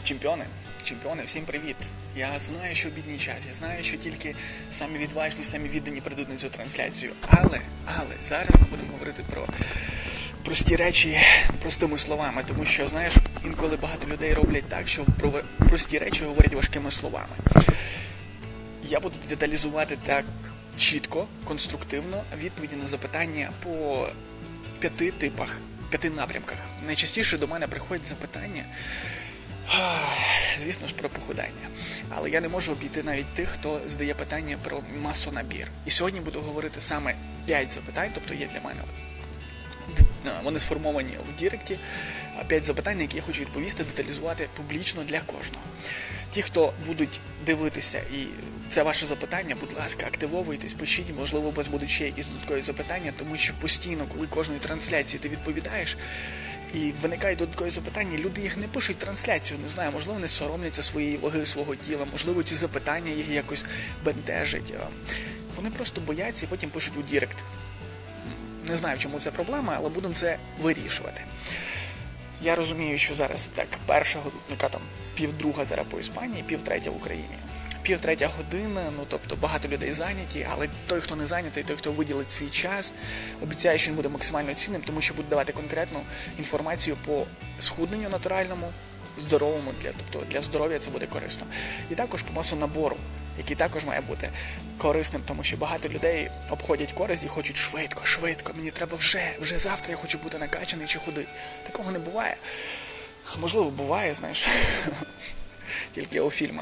Чемпіони, всім привіт. Я знаю, що обідній час, я знаю, що тільки самі відважні, самі віддані прийдуть на цю трансляцію. Але, зараз ми будемо говорити про прості речі простими словами, тому що, знаєш, інколи багато людей роблять так, що про прості речі говорять важкими словами. Я буду деталізувати так чітко, конструктивно відповіді на запитання по 5 типах, 5 напрямках. Найчастіше до мене приходять запитання, звісно ж, про похудання. Але я не можу обійти навіть тих, хто задає питання про масонабір. І сьогодні буду говорити саме 5 запитань, тобто є для мене, вони сформовані в Діректі, 5 запитань, які я хочу відповісти, деталізувати публічно для кожного. Ті, хто будуть дивитися, і це ваше запитання, будь ласка, активовуйтесь, пишіть, можливо, у вас будуть ще якісь додаткові запитання, тому що постійно, коли кожної трансляції ти відповідаєш, і виникають додаткові запитання, люди їх не пишуть трансляцію, не знаю, можливо, вони соромляться своєї ваги, свого тіла, можливо, ці запитання їх якось бентежать. Вони просто бояться і потім пишуть у Дірект. Не знаю, чому це проблема, але будемо це вирішувати. Я розумію, що зараз так, перша година, яка там 2:30 зараз по Іспанії, 2:30 в Україні. 2:30 година, тобто багато людей зайняті, але той, хто не зайнятий, той, хто виділить свій час, обіцяє, що він буде максимально цінним, тому що буде давати конкретну інформацію по схудненню натуральному, здоровому, тобто для здоров'я це буде корисно. І також по масонабору, який також має бути корисним, тому що багато людей обходять користь і хочуть швидко, мені треба вже завтра я хочу бути накачаний чи худий. Такого не буває. Можливо, буває, знаєш, тільки у фільмах.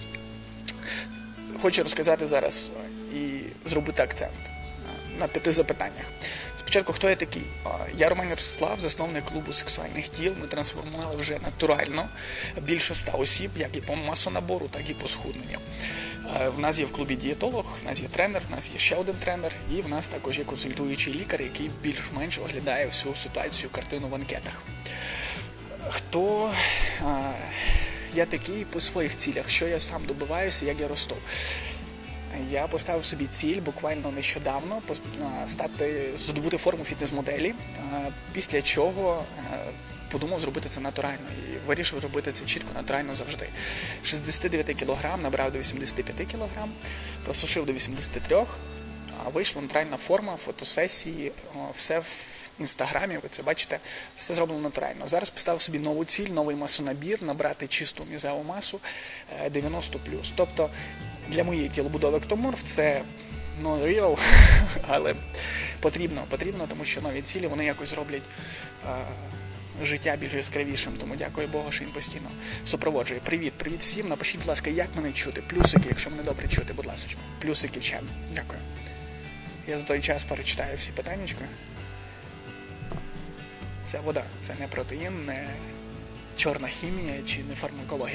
Хочу розказати зараз і зробити акцент на 5 запитаннях. Спочатку, хто я такий? Я Роман Ростислав, засновник клубу сексуальних тіл. Ми трансформували вже натурально більше 100 осіб, як і по масонабору, так і по схудненню. В нас є в клубі дієтолог, в нас є тренер, в нас є ще один тренер, і в нас також є консультуючий лікар, який більш-менш оглядає всю ситуацію, картину в анкетах. Хто я такий по своїх цілях, що я сам добиваюся, як я росту? Я поставив собі ціль буквально нещодавно здобути форму фітнес-моделі, після чого подумав зробити це натурально і вирішив робити це чітко, натурально завжди. 69 кг набрав до 85 кг, просушив до 83, вийшла натуральна форма, фотосесії, все в інстаграмі, ви це бачите, все зроблено натурально. Зараз поставив собі нову ціль, новий масонабір, набрати чисту м'язеву масу 90+. Тобто для моєї тілобудови ектоморф це not real, але потрібно, тому що нові цілі, вони якось зроблять життя більш яскравішим, тому дякую Богу, що він постійно супроводжує. Привіт всім, напишіть, будь ласка, як мене чути, плюсики, якщо мене добре чути, будь ласка, плюсики в чат, дякую. Я за той час перечитаю всі питаннячка. Це вода, це не протеїн, не чорна хімія чи не фармакологія.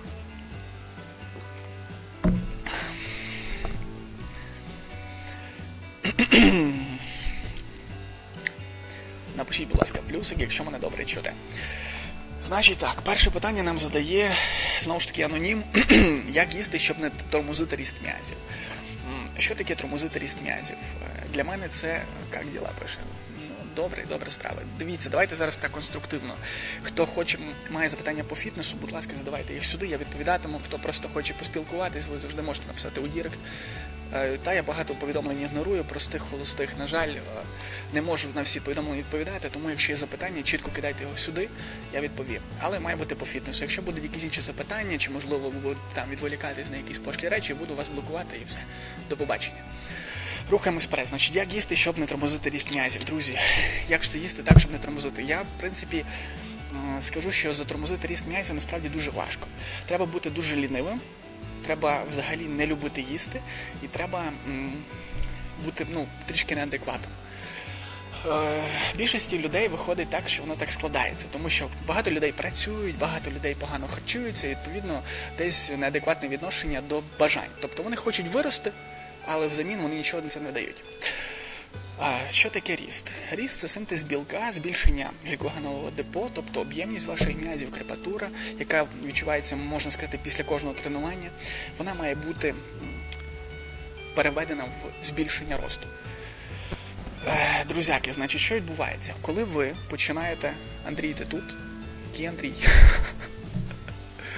Напишіть, будь ласка, плюсик, якщо мене добре чути. Значить так, перше питання нам задає, знову ж таки, анонім. Як їсти, щоб не тормозити ріст м'язів? Що таке тормозити ріст м'язів? Для мене це, як діла пише? Добре справа. Дивіться, давайте зараз так конструктивно. Хто хоче, має запитання по фітнесу, будь ласка, задавайте їх сюди, я відповідатиму. Хто просто хоче поспілкуватись, ви завжди можете написати у Дірект. Я багато повідомлень ігнорую, простих, холостих, на жаль, не можу на всі повідомлення відповідати, тому якщо є запитання, чітко кидайте його сюди, я відповім. Але має бути по фітнесу. Якщо будуть якісь інші запитання, чи можливо ви будете там відволікатись на якісь пошлі речі, буду вас блокувати і все. До побачення. Рухаємось вперед. Значить, як їсти, щоб не тормозити ріст м'язів? Друзі, як ж це їсти так, щоб не тормозити? Я, в принципі, скажу, що затормозити ріст м'язів насправді дуже важко. Треба бути дуже лінивим, треба взагалі не любити їсти і треба бути, трішки неадекватним. Більшості людей виходить так, що воно так складається, тому що багато людей працюють, багато людей погано харчуються, і, відповідно, десь неадекватне відношення до бажань. Тобто вони хочуть вирости, але взамін вони нічого на це не дають. Що таке ріст? Ріст – це синтез білка, збільшення глікогенового депо, тобто об'ємність ваших м'язів, крепатура, яка відчувається, можна сказати, після кожного тренування. Вона має бути переведена в збільшення росту. Друзяки, значить, що відбувається? Коли ви починаєте... Андрій, ти тут? Який Андрій?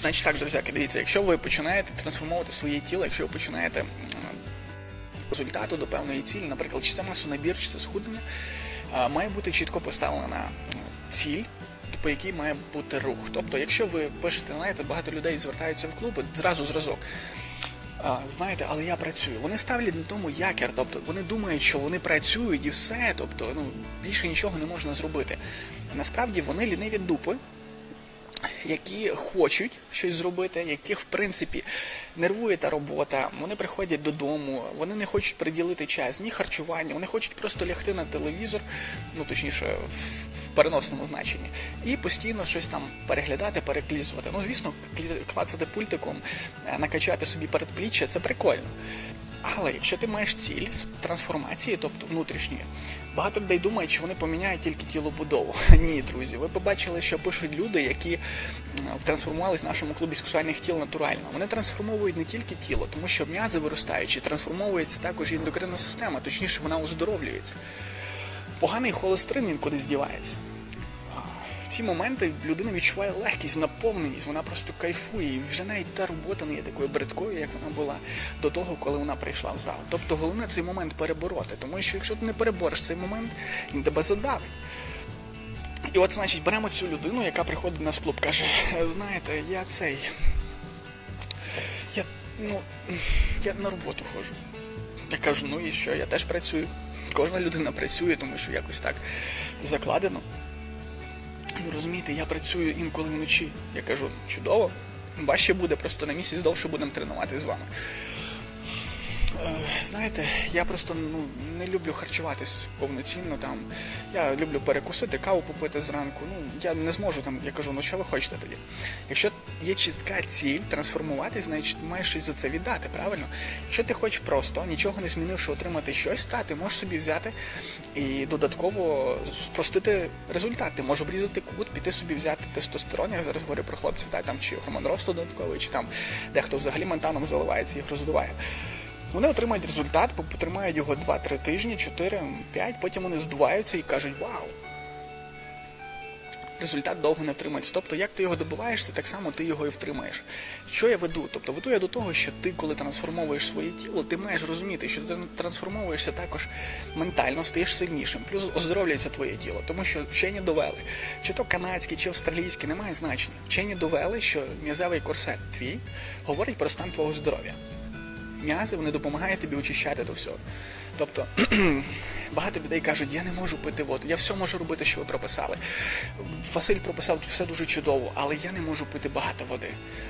Значить так, друзяки, дивіться, якщо ви починаєте трансформувати своє тіло, якщо ви починаєте результату до певної цілі, наприклад, чи це масонабір, чи це схуднення, має бути чітко поставлена ціль, по якій має бути рух. Тобто, якщо ви пишете, знаєте, багато людей звертаються в клуби, зразу зразок. Знаєте, але я працюю. Вони ставлять на тому якір, тобто вони думають, що вони працюють і все, тобто більше нічого не можна зробити. Насправді вони ліниві дупи, які хочуть щось зробити, яких, в принципі, нервує та робота, вони приходять додому, вони не хочуть приділити час, ні харчування, вони хочуть просто лягти на телевізор, точніше, в переносному значенні, і постійно щось там переглядати, переклізувати. Звісно, клацати пультиком, накачати собі передпліччя – це прикольно. Але якщо ти маєш ціль трансформації, тобто внутрішньої, багато людей думають, що вони поміняють тільки тілобудову. Ні, друзі, ви побачили, що пишуть люди, які трансформувалися в нашому клубі сексуальних тіл натурально. Вони трансформовують не тільки тіло, тому що м'язи виростаючі, трансформовується також і ендокринна система, точніше вона оздоровлюється. Поганий холестерин він кудись дівається. В ці моменти людина відчуває легкість, наповненість, вона просто кайфує, і вже навіть та робота не є такою бридкою, як вона була до того, коли вона прийшла в зал. Тобто головне цей момент перебороти, тому що якщо ти не перебориш цей момент, він тебе задавить. І от, значить, беремо цю людину, яка приходить на клуб, каже, знаєте, я на роботу ходжу. Я кажу, і що, я теж працюю. Кожна людина працює, тому що якось так закладено. Розумієте, я працюю інколи вночі. Я кажу, чудово, важче буде, просто на місяць довше будемо тренувати з вами. Знаєте, я просто не люблю харчуватись повноцінно там. Я люблю перекусити, каву попити зранку. Я не зможу там, я кажу, що ви хочете тоді? Якщо є чітка ціль трансформуватись, значить маєш щось за це віддати, правильно? Якщо ти хочеш просто, нічого не змінивши, отримати щось, ти можеш собі взяти і додатково спростити результат. Ти можеш обрізати кут, піти собі взяти тестостерон, я зараз говорю про хлопців, там чи гормон росту додатковий, чи там дехто взагалі ментаном заливається, їх роздуває. Вони отримають результат, потримають його 2-3 тижні, 4-5, потім вони здуваються і кажуть, вау, результат довго не втримається. Тобто, як ти його добиваєшся, так само ти його і втримаєш. Що я веду? Тобто, веду я до того, що ти, коли трансформовуєш своє тіло, ти маєш розуміти, що ти трансформовуєшся також ментально, стаєш сильнішим, плюс оздоровлюється твоє тіло. Тому що вчені довели, чи то канадські, чи австралійські, немає значення. Вчені довели, що м'язевий корсет твій говорить про стан твого здоров'я. М'язи, вони допомагають тобі очищати до всього. Тобто, багато людей кажуть, я не можу пити воду, я все можу робити, що ви прописали. Василь прописав все дуже чудово, але я не можу пити багато води.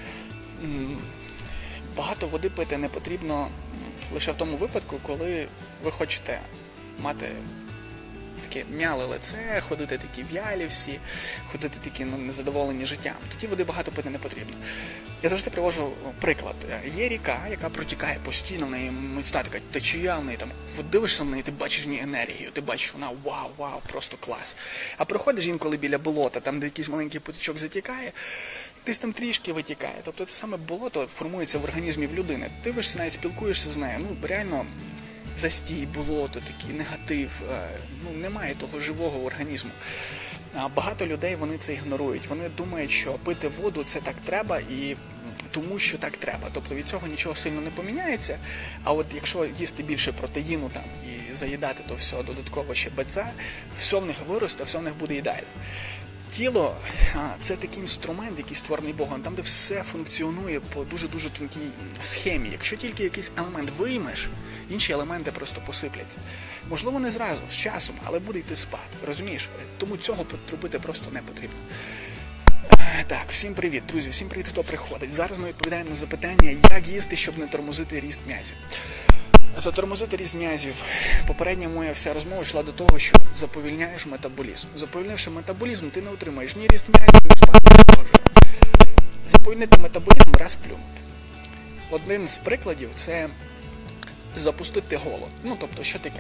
Багато води пити не потрібно лише в тому випадку, коли ви хочете мати таке м'яле лице, ходити такі в'ялі всі, ходити такі незадоволені життям. Тоді води багато пити не потрібно. Я завжди привожу приклад. Є ріка, яка протікає постійно, в неї міцна така течія, в неї там, дивишся на неї, ти бачиш в ній енергію, ти бачиш, вона вау, просто клас. А проходиш інколи біля болота, там, де якийсь маленький потічок затікає, десь там трішки витікає. Тобто те саме болото формується в організмі в людини. Ти дивишся, навіть спілкуєшся з нею, реально застій, болото, такий негатив, немає того живого організму. Багато людей, вони це ігнорують. Вони думають, що пити воду – це так треба і тому, що так треба. Тобто від цього нічого сильно не поміняється, а от якщо їсти більше протеїну там і заїдати то все додатково ще БЦА, все в них виросте, все в них буде ідеально. Тіло – це такий інструмент, який створений Богом, там, де все функціонує по дуже-дуже тонкій схемі. Якщо тільки якийсь елемент виймеш, інші елементи просто посипляться. Можливо, не зразу, з часом, але буде йти спад, розумієш? Тому цього робити просто не потрібно. Так, всім привіт, друзі, всім привіт, хто приходить. Зараз ми відповідаємо на запитання, як їсти, щоб не тормозити ріст м'язів. Затормозити ріст м'язів. Попередня моя вся розмова йшла до того, що заповільняєш метаболізм. Заповільнивши метаболізм, ти не отримаєш ні ріст м'язів, ні спад жиру. Заповільнити метаболізм – раз плюнути. Один з прикладів – це запустити голод. Тобто, що таке?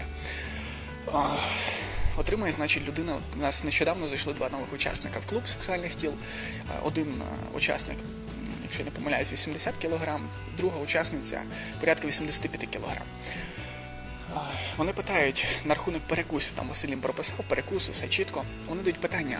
Отримає, значить, людина, у нас нещодавно зайшли 2 нових учасника в клуб сексуальних тіл. Один учасник, якщо не помиляюсь, 80 кг, друга учасниця порядка 85 кг. Вони питають на рахунок перекусів, там Василь їм прописав, перекуси, все чітко. Вони дають питання,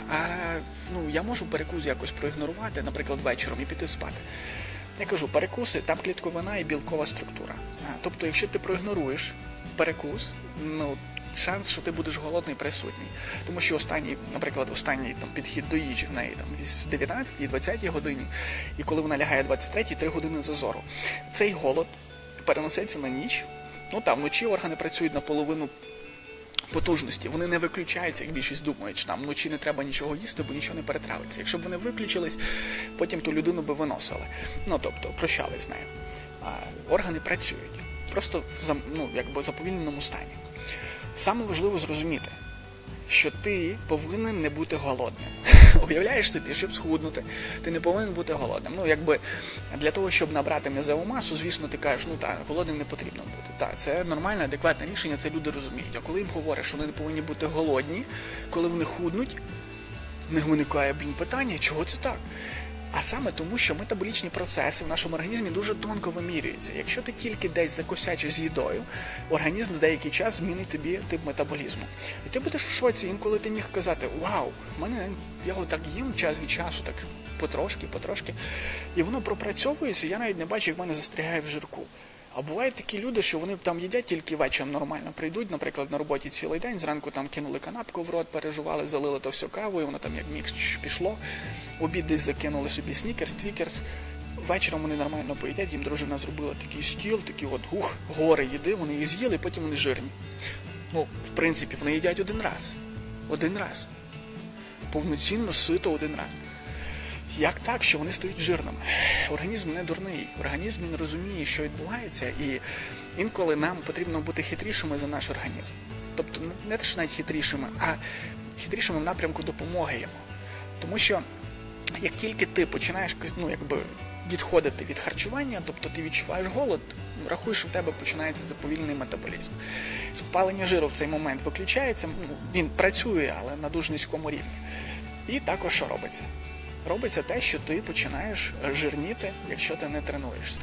я можу перекус якось проігнорувати, наприклад, вечором і піти спати? Я кажу, перекуси, там клітковина і білкова структура. Тобто, якщо ти проігноруєш перекус, шанс, що ти будеш голодний, присутній. Тому що останній там, підхід до їжі в неї там, в 19-20 годині, і коли вона лягає 23-3 години зазору. Цей голод переноситься на ніч. Вночі органи працюють на половину потужності, вони не виключаються, як більшість думають, що там вночі не треба нічого їсти, бо нічого не перетравиться. Якщо б вони виключились, потім ту людину би виносили. Тобто, прощались з нею. Органи працюють. Просто в заповільненому стані. Саме важливо зрозуміти, що ти повинен не бути голодним. Уявляєш собі, щоб схуднути, ти не повинен бути голодним. Для того, щоб набрати м'язову масу, звісно, ти кажеш, голодним не потрібно бути. Це нормальне, адекватне рішення, це люди розуміють. А коли їм говорять, що вони не повинні бути голодні, коли вони худнуть, в них виникає, питання, чого це так? А саме тому, що метаболічні процеси в нашому організмі дуже тонко вимірюються. Якщо ти тільки десь закосячиш з їдою, організм з деякий час змінить тобі тип метаболізму. І ти будеш в шоці, інколи ти міг казати, вау, я так їм час від часу, так потрошки, і воно пропрацьовується, я навіть не бачу, як в мене застрягає в жирку. А бувають такі люди, що вони там їдять тільки вечором нормально, прийдуть, наприклад, на роботі цілий день, зранку там кинули канапку в рот, пережували, залили то все кавою, воно там як мікс пішло, в обід десь закинули собі снікерс, твікерс, вечором вони нормально поїдять, їм дружина зробила такий стіл, такі гори їди, вони їх з'їли, потім вони жирні. В принципі, вони їдять один раз, повноцінно, сито один раз. Як так, що вони стають жирними? Організм не дурний, організм не розуміє, що відбувається, і інколи нам потрібно бути хитрішими за наш організм. Тобто не те, що навіть хитрішими, а хитрішими в напрямку допомоги йому. Тому що як тільки ти починаєш відходити від харчування, тобто ти відчуваєш голод, рахуй, що в тебе починається заповільний метаболізм. Спалення жиру в цей момент виключається, він працює, але на дуже низькому рівні. І також що робиться? Робиться те, що ти починаєш жирніти, якщо ти не тренуєшся.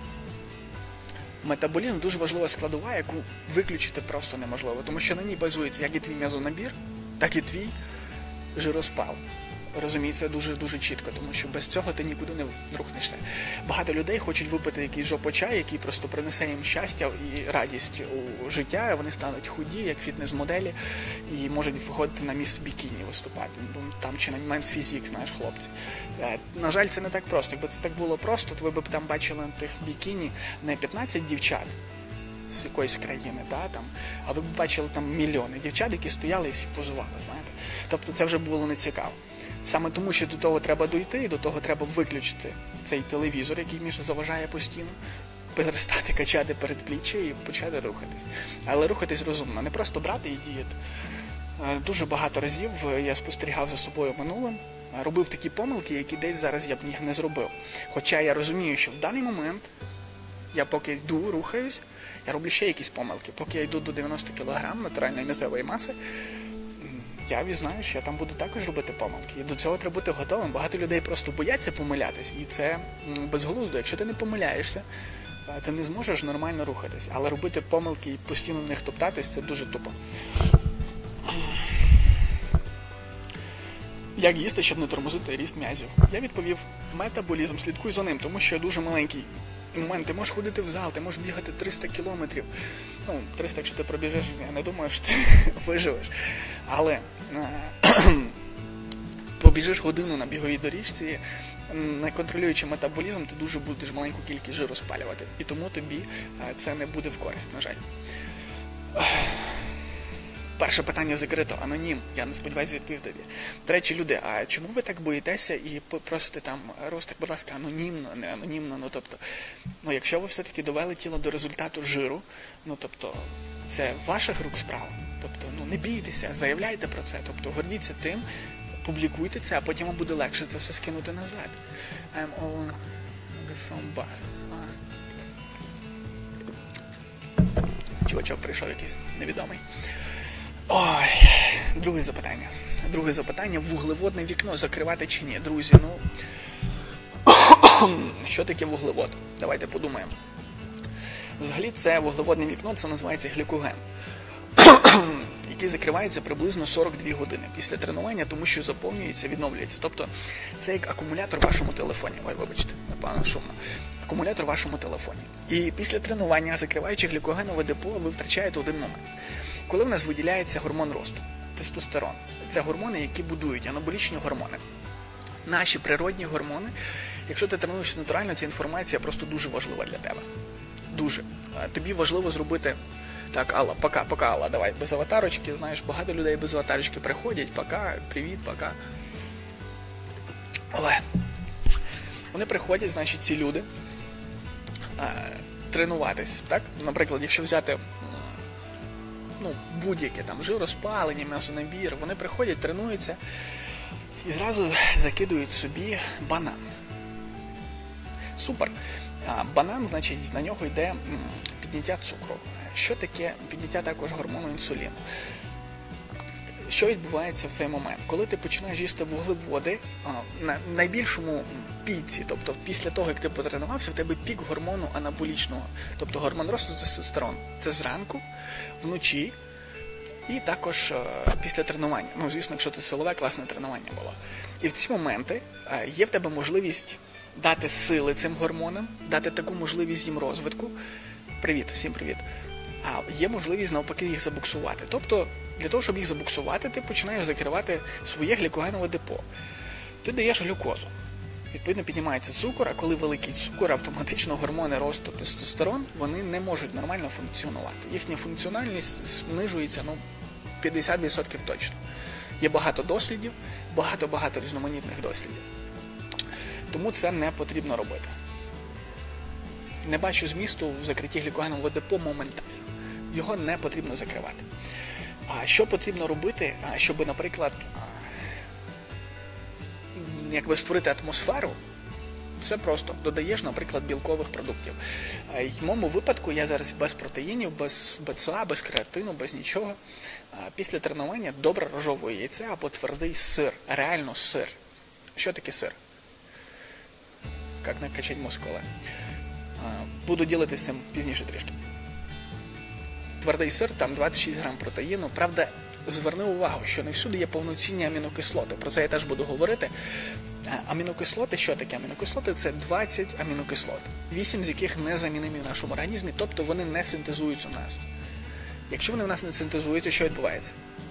Метаболізм – дуже важлива складова, яку виключити просто неможливо, тому що на ній базується як і твій м'язонабір, так і твій жироспал. Розуміється, дуже-дуже чітко, тому що без цього ти нікуди не рухнешся. Багато людей хочуть випити якийсь жопочай, який просто принесе їм щастя і радість у життя, вони стануть худі, як фітнес-моделі, і можуть виходити на міс бікіні виступати, там чи на Men's Physique, знаєш, хлопці. На жаль, це не так просто. Якби це так було просто, то ви б там бачили на тих бікіні не 15 дівчат з якоїсь країни, а ви б бачили там мільйони дівчат, які стояли і всі позували, знаєте. Тобто це вже було нецікаво. Саме тому, що до того треба дойти, і до того треба виключити цей телевізор, який мені заважає постійно, перестати качати передпліччя і почати рухатись. Але рухатись розумно, не просто брати і діяти. Дуже багато разів я спостерігав за собою минулим, робив такі помилки, які десь зараз я б їх не зробив. Хоча я розумію, що в даний момент я поки йду, рухаюсь, я роблю ще якісь помилки. Поки я йду до 90 кг натуральної м'язової маси, я знаю, що я там буду також робити помилки. І до цього треба бути готовим. Багато людей просто бояться помилятись, і це безглуздо. Якщо ти не помиляєшся, ти не зможеш нормально рухатись. Але робити помилки і постійно в них топтатись – це дуже тупо. Як їсти, щоб не тормозити ріст м'язів? Я відповів, метаболізм, слідкуй за ним, тому що дуже маленький момент. Ти можеш ходити в зал, ти можеш бігати 300 кілометрів. 300, якщо ти пробіжиш, я не думаю, що ти виживеш. Але побіжиш годину на біговій доріжці, не контролюючи метаболізм, ти дуже будеш маленьку кількість жиру спалювати. І тому тобі це не буде в користь, на жаль. Перше питання закрито, анонім. Я не сподіваюся відповів тобі. До речі, люди, а чому ви так боїтеся і просите там, Ростик, будь ласка, анонімно, не анонімно, якщо ви все-таки довели тіло до результату жиру, це ваших рук справа. Не бійтеся, заявляйте про це, гордіться тим, публікуйте це, а потім вам буде легше це все скинути назад. I'm all from back. Чувачок прийшов якийсь невідомий. Ой, друге запитання, вуглеводне вікно закривати чи ні? Друзі, що таке вуглевод? Давайте подумаємо. Взагалі це вуглеводне вікно, це називається глікоген, який закривається приблизно 42 години після тренування, тому що заповнюється, відновлюється. Тобто це як акумулятор в вашому телефоні. Ой, вибачте, напевно, шумно. Акумулятор в вашому телефоні. І після тренування, закриваючи глікогенове депо, ви втрачаєте один момент. Коли в нас виділяється гормон росту, тестостерон. Це гормони, які будують анаболічні гормони. Наші природні гормони. Якщо ти тренуєшся натурально, ця інформація просто дуже важлива для тебе. Дуже. Тобі важливо зробити... Так, Алла, пока, Алла, давай, без аватарочки, знаєш, багато людей без аватарочки приходять, пока, привіт, пока. Але вони приходять, значить, ці люди, тренуватись, так? Наприклад, якщо взяти, будь-яке там жироспалення, м'ясонабір, вони приходять, тренуються і зразу закидують собі банан. Супер. Банан, значить, на нього йде підняття цукру. Що таке підняття також гормону інсуліну? Що відбувається в цей момент? Коли ти починаєш їсти вуглеводи, на найбільшому піці, тобто після того, як ти потренувався, в тебе пік гормону анаболічного, тобто гормон росту тестостерон. Це зранку, вночі і також після тренування. Ну, звісно, якщо це силове, класне тренування було. І в ці моменти є в тебе можливість дати сили цим гормонам, дати таку можливість їм розвитку. Привіт, всім привіт. А є можливість навпаки їх забуксувати. Тобто, для того, щоб їх забуксувати, ти починаєш закривати своє глікогенове депо. Ти даєш глюкозу. Відповідно, піднімається цукор, а коли великий цукор, автоматично гормони росту тестостерон, вони не можуть нормально функціонувати. Їхня функціональність знижується, 50% точно. Є багато дослідів, багато різноманітних дослідів. Тому це не потрібно робити. Не бачу змісту в закритті глікогенового депо моментально. Його не потрібно закривати. А що потрібно робити, щоб, наприклад, якби створити атмосферу? Все просто. Додаєш, наприклад, білкових продуктів. В моєму випадку я зараз без протеїнів, без БЦА, без креатину, без нічого. Після тренування добре рожове яйце або твердий сир. Реально сир. Що таке сир? Як накачати мускули? Буду ділитися цим пізніше трішки. Твердий сир, там 26 грам протеїну. Правда, зверни увагу, що не всюди є повноцінні амінокислоти. Про це я теж буду говорити. Амінокислоти, що таке? Амінокислоти – це 20 амінокислот. 8 з яких незамінимі в нашому організмі, тобто вони не синтезуються в нас. Якщо вони в нас не синтезуються, що відбувається?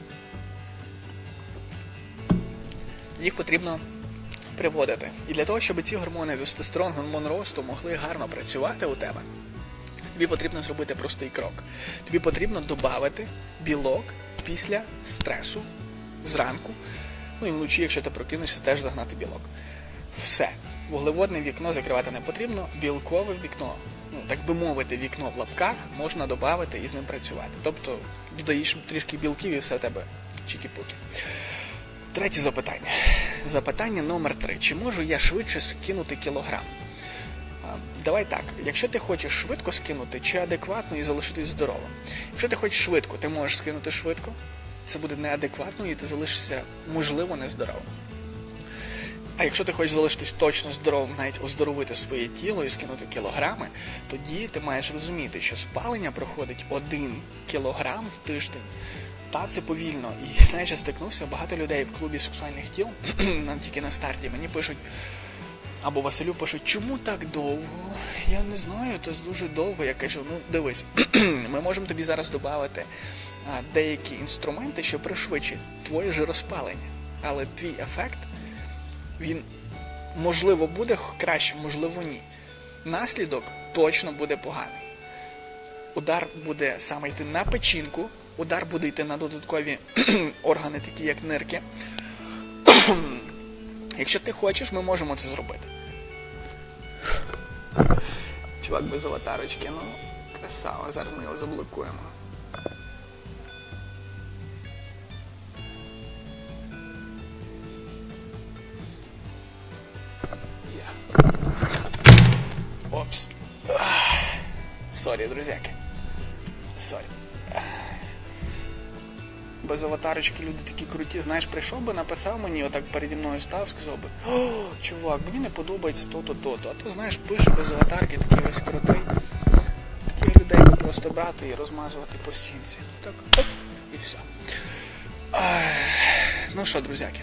Їх потрібно приводити. І для того, щоб ці гормони, тестостерон, гормон росту могли гарно працювати у тебе, тобі потрібно зробити простий крок. Тобі потрібно додати білок після стресу, зранку, і вночі, якщо ти прокинешся, теж загнати білок. Все. Вуглеводне вікно закривати не потрібно, білкове вікно, так би мовити, вікно в лапках, можна додати і з ним працювати. Тобто, додаєш трішки білків і все в тебе чікі-пуки. Третє запитання. Запитання номер 3. Чи можу я швидше скинути кілограм? Давай так, якщо ти хочеш швидко скинути, чи адекватно і залишитись здоровим. Якщо ти хочеш швидко, ти можеш скинути швидко, це буде неадекватно і ти залишишся, можливо, нездоровим. А якщо ти хочеш залишитись точно здоровим, навіть оздоровити своє тіло і скинути кілограми, тоді ти маєш розуміти, що спалення проходить 1 кілограм в тиждень. Та, це повільно. І, знаєш, я стикнувся, багато людей в клубі сексуальних тіл, тільки на старті, мені пишуть, або Василю пишуть, чому так довго? Я не знаю, це дуже довго. Я кажу, дивись, ми можемо тобі зараз додати деякі інструменти, що пришвидшить твоє жироспалення. Але твій ефект, він, можливо, буде краще, можливо, ні. Наслідок точно буде поганий. Удар буде саме йти на печінку, удар буде йти на додаткові органи, такі як нирки. Якщо ти хочеш, ми можемо це зробити. Чувак без аватарочки, красава, зараз ми його заблокуємо. Опс. Сорі, друзяки. Сорі. Без аватарочки люди такі круті. Знаєш, прийшов би, написав мені, отак переді мною став, сказав би, о, чувак, мені не подобається то-то, то-то. А то, знаєш, пише без аватарки, такий весь крутий. Таких просто брати і розмазувати по стінці. Так, оп, і все. Ну що, друзяки.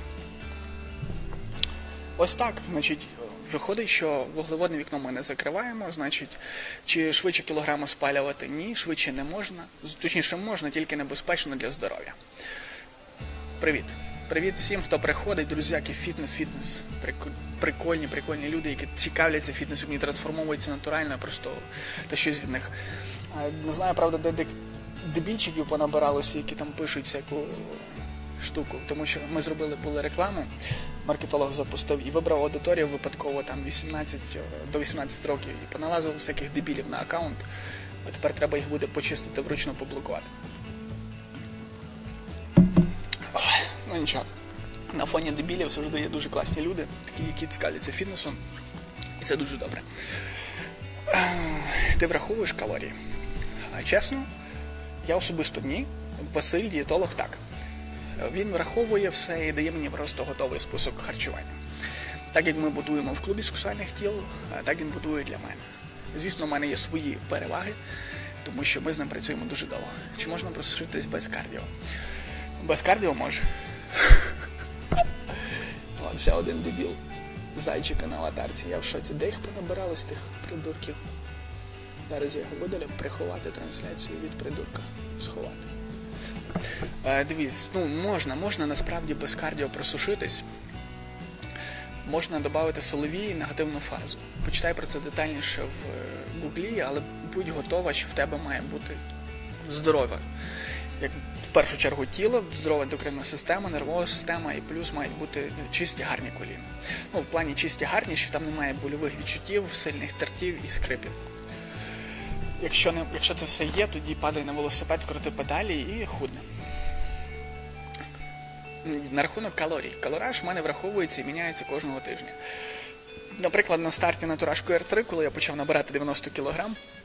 Ось так, значить, виходить, що вуглеводне вікно ми не закриваємо, значить, чи швидше кілограми спалювати? Ні, швидше не можна. Точніше, можна, тільки небезпечно для здоров'я. Привіт. Привіт всім, хто приходить, друзяки, фітнес. Прикольні люди, які цікавляться фітнесом, які трансформовуються натурально, просто та щось від них. Не знаю, правда, де дебільчиків понабиралося, які там пишуть всяку штуку, тому що ми були рекламу, маркетолог запустив і вибрав аудиторію випадково там до 18 років і поналазив всяких дебілів на аккаунт, а тепер треба їх буде почистити, вручну поблокувати. Ну нічого, на фоні дебілів завжди є дуже класні люди, такі, які цікавляться фітнесом, і це дуже добре. Ти враховуєш калорії? Чесно, я особисто ні, Василь, дієтолог, так. Він враховує все і дає мені просто готовий список харчування. Так як ми будуємо в клубі сексуальних тіл, так він будує для мене. Звісно, в мене є свої переваги, тому що ми з ним працюємо дуже довго. Чи можна просушитись без кардіо? Без кардіо може. Ще один дебіл. Зайчика на аватарці. Я в шоці. Де їх понабирали з тих придурків? Зараз я його видалю. Приховати трансляцію від придурка. Сховати. Дивіться, можна насправді без кардіо просушитись. Можна додати соловій і негативну фазу. Почитай про це детальніше в гуглі, але будь готова, що в тебе має бути здорове. Як в першу чергу тіло, здорова ендокринна система, нервова система і плюс мають бути чисті гарні коліна. В плані чисті гарні, що там немає больових відчуттів, сильних тертів і скрипів. Якщо це все є, тоді падай на велосипед, крути педалі і худне. На рахунок калорій. Калораж в мене враховується і міняється кожного тижня. Наприклад, на старті на Турашку R3, коли я почав набирати 90 кг,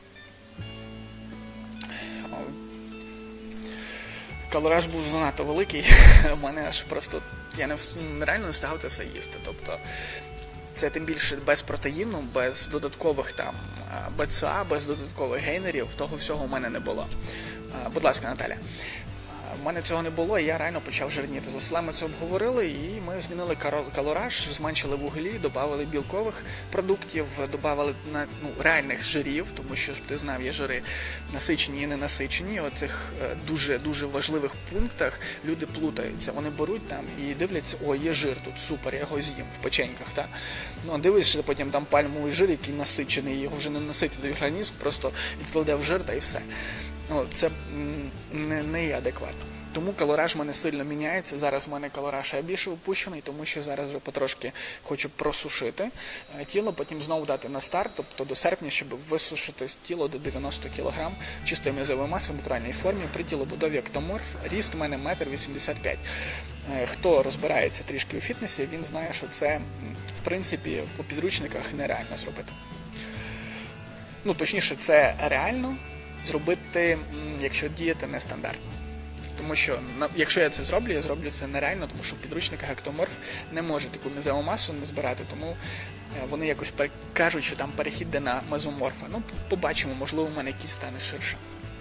калораж був занадто великий, в мене аж просто, я реально не встигав це все їсти. Тобто, це тим більше без протеїну, без додаткових там БЦА, без додаткових гейнерів, того всього в мене не було. Будь ласка, Наталя. В мене цього не було, і я реально почав жирніти. З Василем ми це обговорили, і ми змінили калораж, зменшили вуглі, додали білкових продуктів, додали реальних жирів, тому що, щоб ти знав, є жири насичені і ненасичені. Оцих дуже важливих пунктах люди плутаються. Вони беруть там і дивляться, о, є жир тут, супер, я його з'їм в печеньках. Та? А дивишся, потім там пальмовий жир, який насичений, його вже не наситить організм, просто відкладе в жир та і все. Це не є адекватно. Тому калораж в мене сильно міняється. Зараз в мене калораж ще більше опущений, тому що зараз вже потрошки хочу просушити тіло, потім знову дати на старт, тобто до серпня, щоб висушити тіло до 90 кг чистої м'язової маси в натуральній формі, при тілобудові ектоморф, ріст у мене 1,85 м. Хто розбирається трішки у фітнесі, він знає, що це, в принципі, у підручниках нереально зробити. Точніше, це реально зробити, якщо діяти нестандартно. Тому що, якщо я це зроблю, я зроблю це нереально, тому що в підручниках ектоморф не може таку мезову масу не збирати, тому вони якось кажуть, що там перехід йде на мезоморфа. Побачимо, можливо, в мене якийсь стане ширше.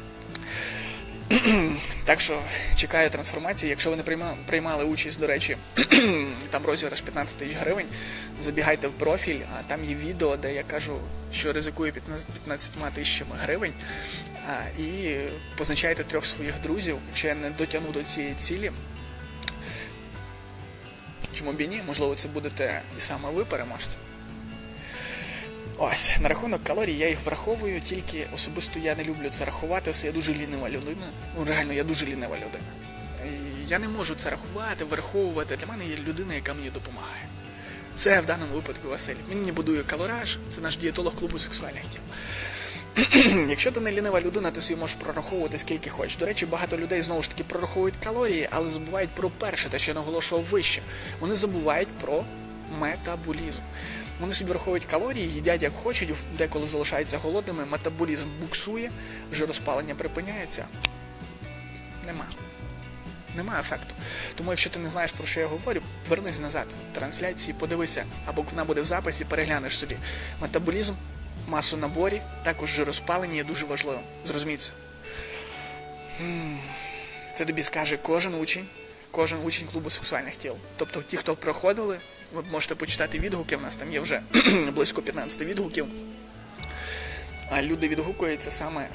Так що, чекаю трансформації. Якщо ви не приймали участь, до речі, там розіграш 15 тисяч гривень, забігайте в профіль, а там є відео, де я кажу, що ризикую 15 тисячами гривень, і позначайте 3 своїх друзів. Якщо я не дотягну до цієї цілі, чому б і ні, можливо, це будете і саме ви переможці. Ось, на рахунок калорій я їх враховую, тільки особисто я не люблю це рахувати, я дуже лінива людина. Реально, я дуже лінива людина. Я не можу це рахувати, враховувати. Для мене є людина, яка мені допомагає. Це в даному випадку Василь. Він мені будує калораж, це наш дієтолог клубу сексуальних тіл. Якщо ти не лінива людина, ти собі можеш прораховувати скільки хочеш. До речі, багато людей знову ж таки прораховують калорії, але забувають про перше, те, що я наголошував вище. Вони забувають про метаболізм. Вони собі враховують калорії, їдять як хочуть, деколи залишаються голодними, метаболізм буксує, жироспалення припиняється. Нема ефекту. Тому якщо ти не знаєш, про що я говорю, вернись назад. Трансляції подивися, або вона буде в записі, переглянеш собі. Метаболізм масу наборі, також жироспалення є дуже важливим. Зрозумійте це. Це тобі скаже кожен учень клубу сексуальних тіл. Тобто ті, хто проходили, ви можете почитати відгуки, в нас там є вже близько 15 відгуків. Люди відгукуються саме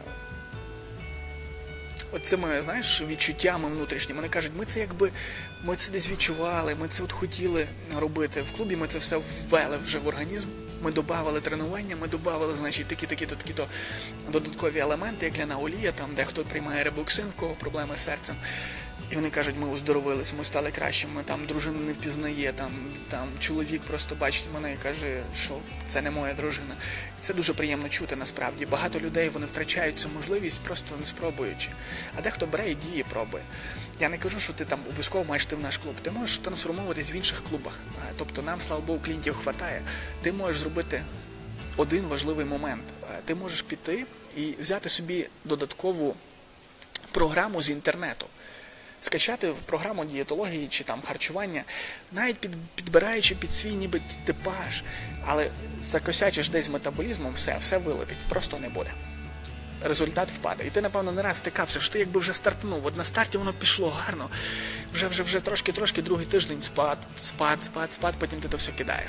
оцими, знаєш, відчуттями внутрішніми. Вони кажуть, ми це десь відчували, ми це от хотіли робити в клубі, ми це все ввели вже в організм, ми додавали тренування, ми додавали, значить, такі-то додаткові елементи, як ляна олія, там, де хто приймає рибоксин, в кого проблеми з серцем. І вони кажуть, ми оздоровились, ми стали кращими, там дружину не впізнає, там чоловік просто бачить мене і каже, що це не моя дружина. І це дуже приємно чути насправді. Багато людей, вони втрачають цю можливість, просто не спробуючи. А дехто бере і діє, пробує. Я не кажу, що ти там обов'язково маєш йти в наш клуб. Ти можеш трансформуватись в інших клубах. Тобто нам, слава Богу, клієнтів хватає. Ти можеш зробити один важливий момент. Ти можеш піти і взяти собі додаткову програму з інтернету. Скачати програму дієтології чи там харчування, навіть підбираючи під свій ніби типаж, але закосячиш десь з метаболізмом, все вилетить, просто не буде. Результат впаде. І ти, напевно, не раз стикався, що ти якби вже стартнув. От на старті воно пішло гарно, вже трошки, другий тиждень спад, потім ти то все кидаєш.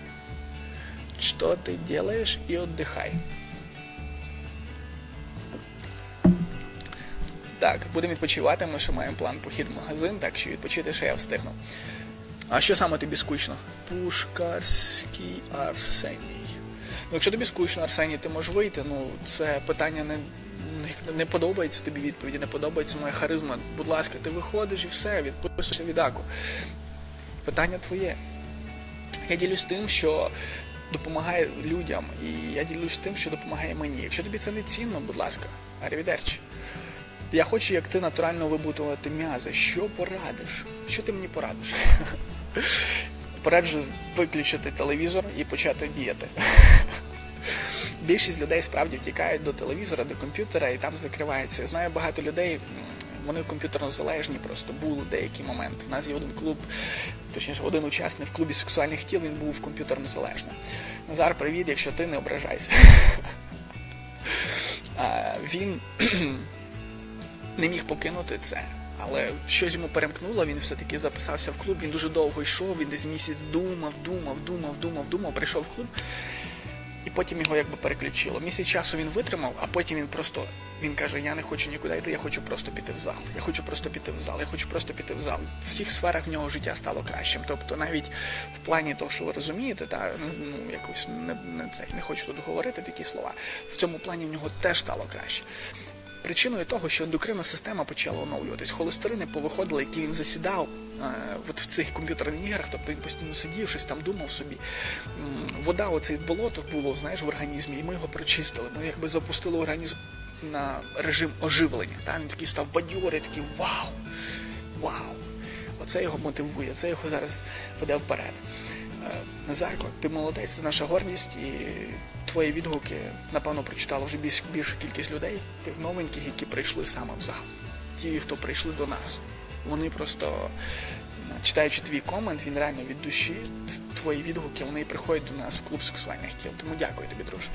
Що ти робиш і віддихай. Так, будемо відпочивати, ми ще маємо план похід в магазин, так що відпочити ще я встигну. А що саме тобі скучно? Пушкарський Арсеній. Ну, якщо тобі скучно, Арсеній, ти можеш вийти, це питання не подобається тобі відповіді, не подобається моя харизма. Будь ласка, ти виходиш і все, відписуйся від Аку. Питання твоє. Я ділюсь тим, що допомагає людям, і я ділюсь тим, що допомагає мені. Якщо тобі це не цінно, будь ласка, арівідерчі. Я хочу, як ти, натурально вибудувати м'язи. Що порадиш? Що ти мені порадиш? Пораджу виключити телевізор і почати діяти. Більшість людей справді втікають до телевізора, до комп'ютера і там закриваються. Я знаю багато людей, вони комп'ютерно залежні просто, були деякі моменти. У нас є один клуб, точніше, один учасник в клубі сексуальних тіл, він був комп'ютерно залежним. Назар, привіт, якщо ти, не ображайся. Він не міг покинути це, але щось йому перемкнуло, він все-таки записався в клуб, він дуже довго йшов, він десь місяць думав, прийшов в клуб, і потім його якби переключило. Місяць часу він витримав, а потім він каже, я не хочу нікуди йти, я хочу просто піти в зал, В всіх сферах в нього життя стало кращим, тобто навіть в плані того, що ви розумієте, якось не хочу тут говорити такі слова, в цьому плані в нього теж стало краще. Причиною того, що ендокринна система почала оновлюватись. Холестерини повиходили, які він засідав в цих комп'ютерних іграх, тобто він постійно сидів, щось там думав собі. Вода, оце болото було, знаєш, в організмі, і ми його прочистили. Ми якби запустили організм на режим оживлення. Він такий став бадьорий, такий вау. Оце його мотивує, це його зараз веде вперед. Назарко, ти молодець, це наша гордість, і твої відгуки, напевно, прочитала вже більша кількість людей, тих новеньких, які прийшли саме в зал. Ті, хто прийшли до нас. Вони просто, читаючи твій комент, він реально від душі, твої відгуки, вони приходять до нас в клуб сексуальних тіл. Тому дякую тобі, друже.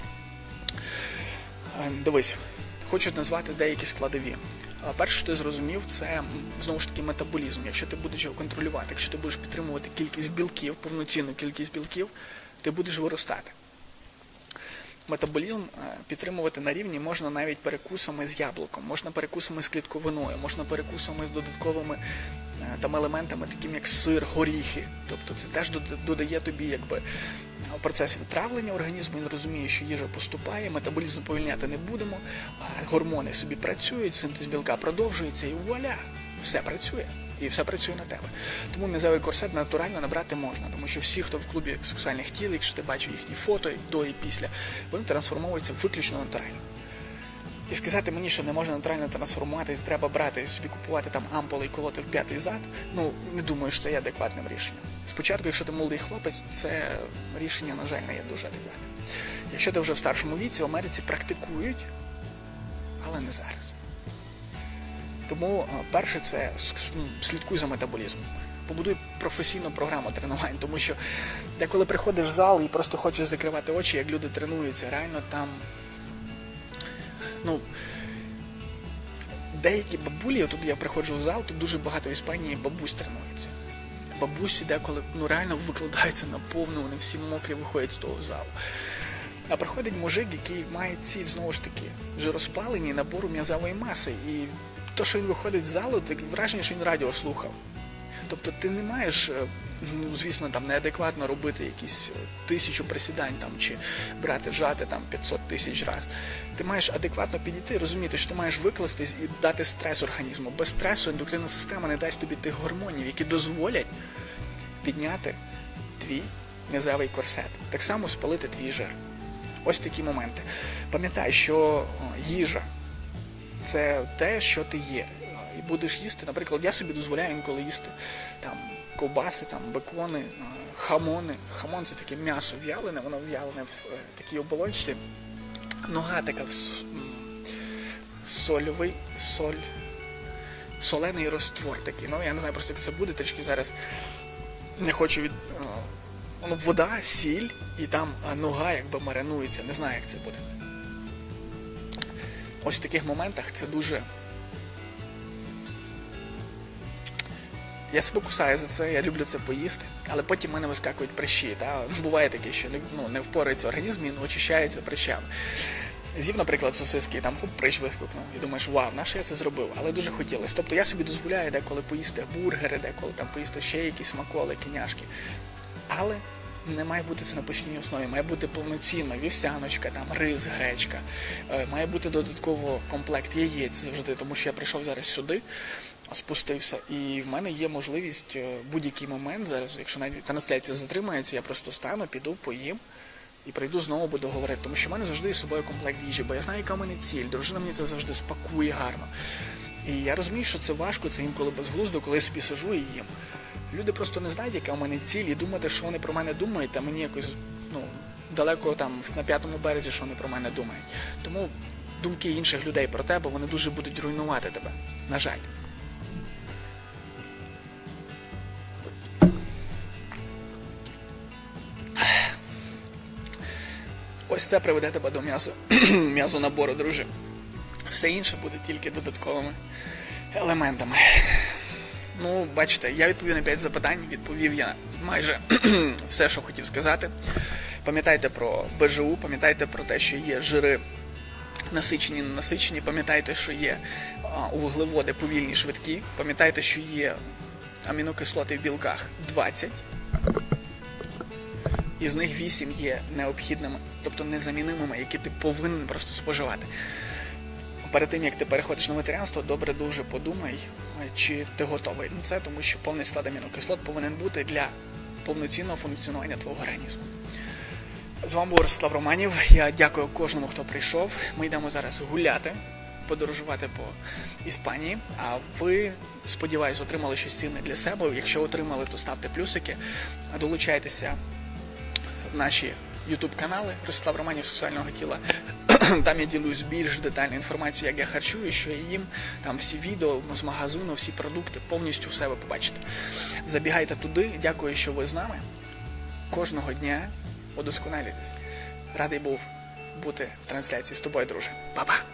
Дивись, хочу назвати деякі складові. Перше, що ти зрозумів, це, знову ж таки, метаболізм. Якщо ти будеш його контролювати, якщо ти будеш підтримувати кількість білків, повноцінну кількість білків, ти будеш виростати. Метаболізм підтримувати на рівні можна навіть перекусами з яблуком, можна перекусами з клітковиною, можна перекусами з додатковими елементами, такими як сир, горіхи. Тобто це теж додає тобі якби процес відтравлення організму, він розуміє, що їжа поступає, метаболізм повільняти не будемо, гормони собі працюють, синтез білка продовжується і вуаля, все працює. І все працює на тебе. Тому м'язевий корсет натурально набрати можна, тому що всі, хто в клубі сексуальних тіл, якщо ти бачив їхні фото до і після, вони трансформуються виключно натурально. І сказати мені, що не можна натурально трансформуватись, треба брати, собі купувати там ампули і колоти в п'ятий зад, не думаю, що це є адекватним рішенням. Спочатку, якщо ти молодий хлопець, це рішення, на жаль, не є дуже адекватним. Якщо ти вже в старшому віці, в Америці практикують, але не зараз. Тому перше – це слідкуй за метаболізмом. Побудуй професійну програму тренувань, тому що деколи приходиш в зал і просто хочеш закривати очі, як люди тренуються, реально там, деякі бабулі, тут я приходжу в зал, тут дуже багато в Іспанії бабусь тренується. Бабусі деколи, реально викладаються на повну, вони всі мокрі виходять з того залу. А приходить мужик, який має ціль, знову ж таки, вже розпалені набору м'язової маси. І то, що він виходить з залу, таке враження, що він радіо слухав. Тобто ти не маєш, звісно, там неадекватно робити якісь 1000 присідань там, чи брати, жати там 500 тисяч раз. Ти маєш адекватно підійти, розуміти, що ти маєш викластись і дати стрес організму. Без стресу ендокринна система не дасть тобі тих гормонів, які дозволять підняти твій м'язовий корсет. Так само спалити твій жир. Ось такі моменти. Пам'ятай, що їжа – це те, що ти є. І будеш їсти, наприклад, я собі дозволяю інколи їсти там ковбаси, там бекони, хамони. Хамон – це таке м'ясо в'ялене, воно в'ялене в такій оболонці. Нога така солений розтвор такий. Я не знаю просто, як це буде, трішки зараз не хочу вода, сіль, і там нога якби маринується. Не знаю, як це буде. Ось в таких моментах це дуже... Я себе кусаю за це, я люблю це поїсти, але потім в мене вискакують прищі. Буває таке, що не впорається організм, він очищається прищами. З'їв, наприклад, сосиски, і там прищ вискокнув, і думаєш, вау, нащо я це зробив? Але дуже хотілося. Тобто я собі дозволяю деколи поїсти бургери, деколи там поїсти ще якісь смаколики, няшки. Але не має бути це на постійній основі, має бути повноцінно вівсяночка, там, рис, гречка, має бути додатково комплект яєць завжди, тому що я прийшов зараз сюди, спустився, і в мене є можливість будь-який момент зараз, якщо навіть трансляція затримається, я просто стану, піду, поїм і прийду знову буду говорити, тому що в мене завжди є з собою комплект їжі, бо я знаю, яка в мене ціль, дружина мені це завжди спакує гарно. І я розумію, що це важко, це інколи безглуздо, коли я собі сижу і їм. Люди просто не знають, яка в мене ціль, і думати, що вони про мене думають, а мені якось, далеко там на 5-му березі, що вони про мене думають. Тому думки інших людей про тебе, вони дуже будуть руйнувати тебе, на жаль. Ось це приведе тебе до м'язонабору, друже. Все інше буде тільки додатковими елементами. Бачите, я відповів на 5 запитань, відповів я майже все, що хотів сказати. Пам'ятайте про БЖУ, пам'ятайте про те, що є жири насичені, ненасичені, пам'ятайте, що є вуглеводи повільні, швидкі, пам'ятайте, що є амінокислоти в білках 20, із них 8 є необхідними, тобто незамінимими, які ти повинен просто споживати. Перед тим, як ти переходиш на вегетаріанство, добре дуже подумай, чи ти готовий на це, тому що повний склад амінокислот повинен бути для повноцінного функціонування твого організму. З вами був Ростислав Романів. Я дякую кожному, хто прийшов. Ми йдемо зараз гуляти, подорожувати по Іспанії. А ви, сподіваюсь, отримали щось цінне для себе. Якщо отримали, то ставте плюсики, долучайтеся в наші YouTube-канали Ростислав Романів «Сексуального тіла». Там я ділюсь більш детальною інформацією, як я харчую, що я їм, там всі відео з магазину, всі продукти, повністю все ви побачите. Забігайте туди, дякую, що ви з нами. Кожного дня удосконалюйтесь. Радий був бути в трансляції з тобою, друже. Па-па!